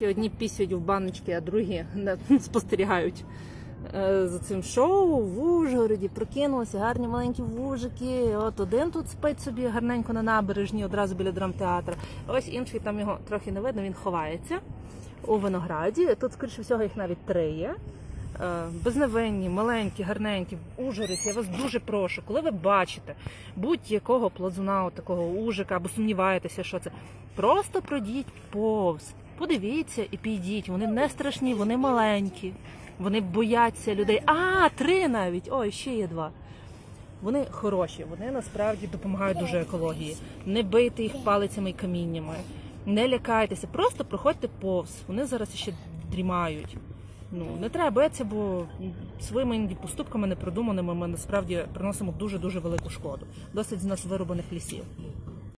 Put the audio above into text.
Одні пісять в баночки, а другі спостерігають за цим шоу. В Ужгороді прокинулися гарні маленькі вужики. От один тут спить собі гарненько на набережні, одразу біля драмтеатру. Ось інший, там його трохи не видно, він ховається у Винограді. Тут, скоріше всього, їх навіть 3 є. Безневинні, маленькі, гарненькі. Ужгород, я вас дуже прошу, коли ви бачите будь-якого плазуна, такого ужика, або сумніваєтеся, що це, просто пройдіть повз, подивіться і підіть. Вони не страшні, вони маленькі, вони бояться людей. 3 навіть, ой, ще є 2. Вони хороші, вони насправді допомагають дуже екології. Не бийте їх палицями і каміннями, не лякайтеся, просто проходьте повз. Вони зараз ще дрімають. Не треба боятися, бо своїми іноді поступками непродуманими ми насправді приносимо дуже-дуже велику шкоду. Досить з нас вирубаних лісів.